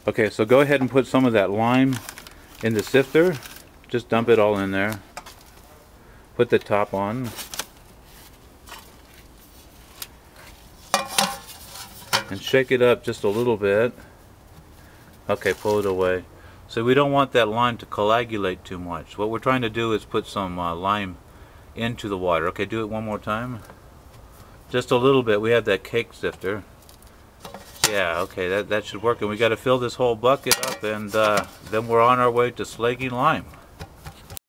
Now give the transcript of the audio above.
Okay, so go ahead and put some of that lime in the sifter. Just dump it all in there. Put the top on. And shake it up just a little bit. Okay, pull it away. So we don't want that lime to coagulate too much. What we're trying to do is put some lime into the water. Okay, do it one more time. Just a little bit. We have that cake sifter. Yeah, okay, that should work. And we got to fill this whole bucket up, and then we're on our way to slaking lime.